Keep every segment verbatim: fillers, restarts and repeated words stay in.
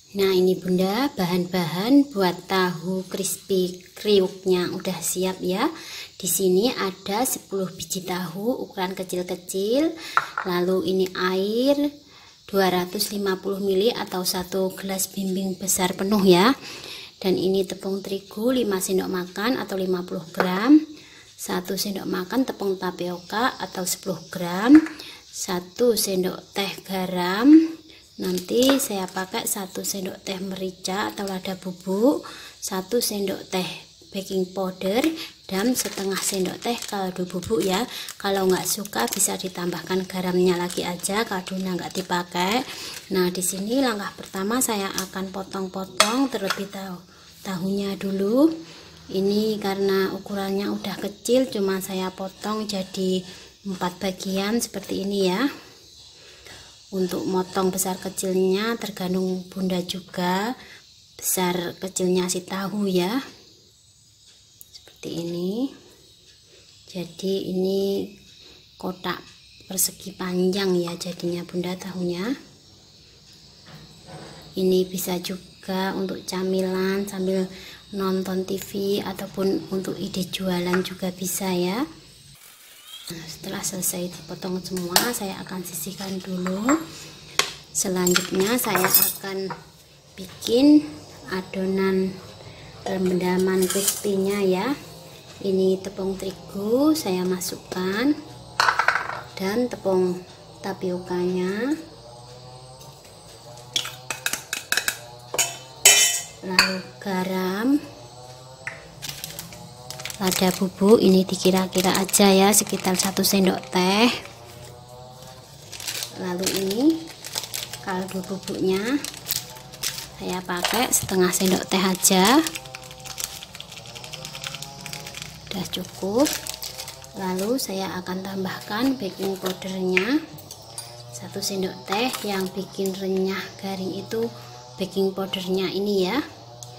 Nah ini bunda, bahan-bahan buat tahu crispy kriuknya udah siap ya. Di sini ada sepuluh biji tahu ukuran kecil-kecil. Lalu ini air dua ratus lima puluh mililiter atau satu gelas bimbing besar penuh ya. Dan ini tepung terigu lima sendok makan atau lima puluh gram. satu sendok makan tepung tapioka atau sepuluh gram. satu sendok teh garam. Nanti saya pakai satu sendok teh merica atau lada bubuk, satu sendok teh baking powder, dan setengah sendok teh kaldu bubuk ya. Kalau nggak suka bisa ditambahkan garamnya lagi aja, kaldunya nggak dipakai. Nah di sini langkah pertama saya akan potong-potong terlebih tahu tahunya dulu. Ini karena ukurannya udah kecil, cuma saya potong jadi empat bagian seperti ini ya. Untuk motong besar kecilnya tergantung bunda juga besar kecilnya si tahu ya, seperti ini. Jadi ini kotak persegi panjang ya jadinya bunda tahunya. Ini bisa juga untuk camilan sambil nonton T V ataupun untuk ide jualan juga bisa ya. Nah, setelah selesai dipotong semua, saya akan sisihkan dulu. Selanjutnya saya akan bikin adonan rendaman crispy-nya ya. Ini tepung terigu saya masukkan dan tepung tapiokanya, lalu garam, lada bubuk ini dikira-kira aja ya, sekitar satu sendok teh. Lalu ini kaldu bubuknya saya pakai setengah sendok teh aja, udah cukup. Lalu saya akan tambahkan baking powdernya satu sendok teh. Yang bikin renyah garing itu baking powdernya ini ya.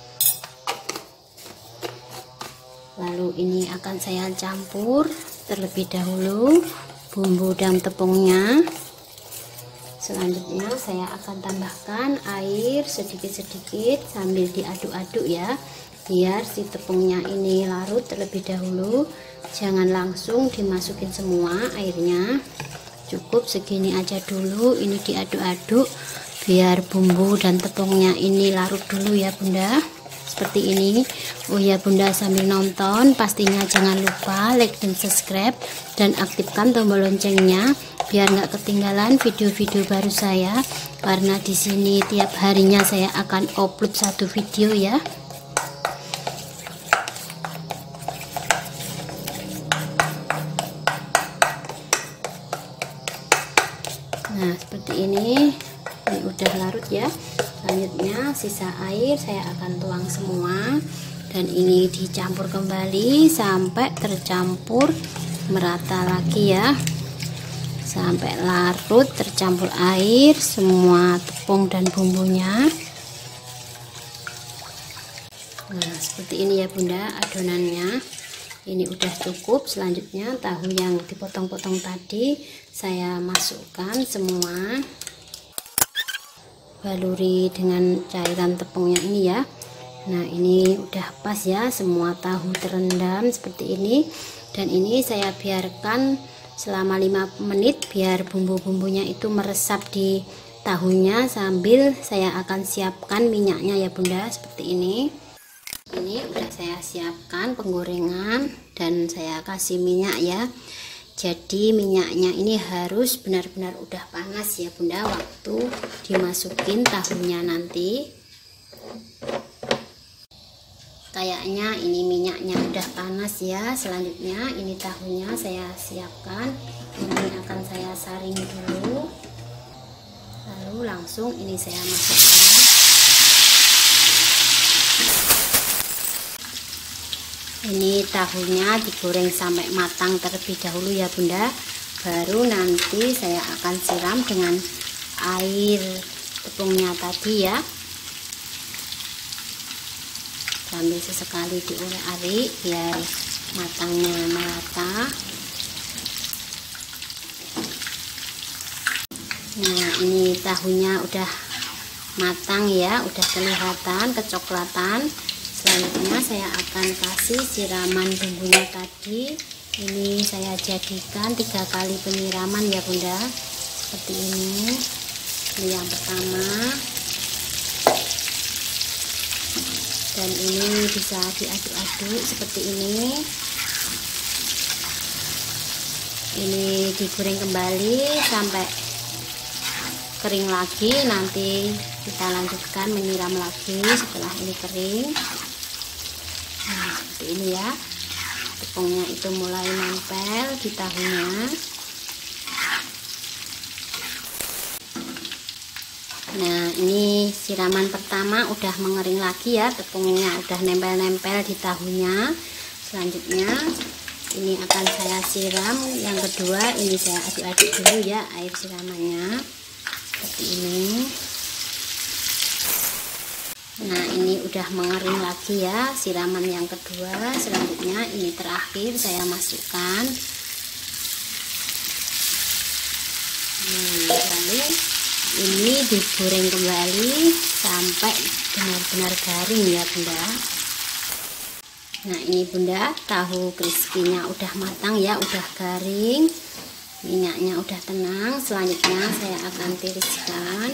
Lalu ini akan saya campur terlebih dahulu bumbu dan tepungnya. Selanjutnya saya akan tambahkan air sedikit-sedikit sambil diaduk-aduk ya, biar si tepungnya ini larut terlebih dahulu. Jangan langsung dimasukin semua airnya, cukup segini aja dulu. Ini diaduk-aduk biar bumbu dan tepungnya ini larut dulu ya bunda, seperti ini. Oh ya bunda, sambil nonton pastinya jangan lupa like dan subscribe dan aktifkan tombol loncengnya biar nggak ketinggalan video-video baru saya, karena di sini tiap harinya saya akan upload satu video ya. Nah seperti ini, ini udah larut ya. Selanjutnya sisa air saya akan tuang semua dan ini dicampur kembali sampai tercampur merata lagi ya, sampai larut tercampur air semua tepung dan bumbunya. Nah seperti ini ya bunda adonannya, ini udah cukup. Selanjutnya tahu yang dipotong-potong tadi saya masukkan semua, baluri dengan cairan tepungnya ini ya. Nah ini udah pas ya, semua tahu terendam seperti ini. Dan ini saya biarkan selama lima menit biar bumbu-bumbunya itu meresap di tahunya, sambil saya akan siapkan minyaknya ya bunda, seperti ini. Ini udah saya siapkan penggorengan dan saya kasih minyak ya. Jadi minyaknya ini harus benar-benar udah panas ya bunda waktu dimasukin tahunya nanti. Kayaknya ini minyaknya udah panas ya. Selanjutnya ini tahunya saya siapkan, ini akan saya saring dulu, lalu langsung ini saya masukkan. Ini tahunya digoreng sampai matang terlebih dahulu ya bunda, baru nanti saya akan siram dengan air tepungnya tadi ya, sambil sesekali diulek-alik biar matangnya merata. Nah ini tahunya udah matang ya, udah kelihatan kecoklatan. Selanjutnya saya akan kasih siraman bumbunya tadi. Ini saya jadikan tiga kali penyiraman ya Bunda, seperti ini. Ini yang pertama, dan ini bisa diaduk-aduk seperti ini. Ini digoreng kembali sampai kering lagi, nanti kita lanjutkan menyiram lagi setelah ini kering. Nah, seperti ini ya, tepungnya itu mulai nempel di tahunya. Nah, ini siraman pertama udah mengering lagi ya, tepungnya udah nempel-nempel di tahunya. Selanjutnya ini akan saya siram yang kedua. Ini saya aduk-aduk dulu ya air siramannya, seperti ini. Nah, ini udah mengering lagi ya siraman yang kedua. Selanjutnya ini terakhir saya masukkan. Nah, lalu ini digoreng kembali sampai benar-benar garing ya Bunda. Nah, ini Bunda, tahu crispy-nya udah matang ya, udah garing, minyaknya udah tenang. Selanjutnya saya akan tiriskan.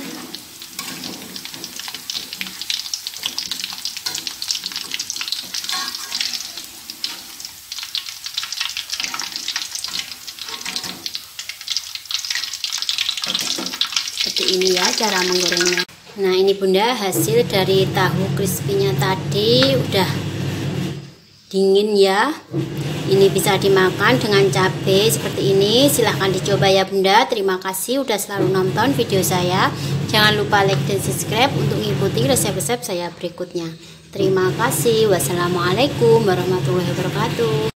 Seperti ini ya cara menggorengnya. Nah, ini Bunda, hasil dari tahu crispy-nya tadi udah dingin ya. Ini bisa dimakan dengan cabai seperti ini. Silahkan dicoba ya Bunda. Terima kasih udah selalu nonton video saya. Jangan lupa like dan subscribe untuk mengikuti resep-resep saya berikutnya. Terima kasih. Wassalamualaikum warahmatullahi wabarakatuh.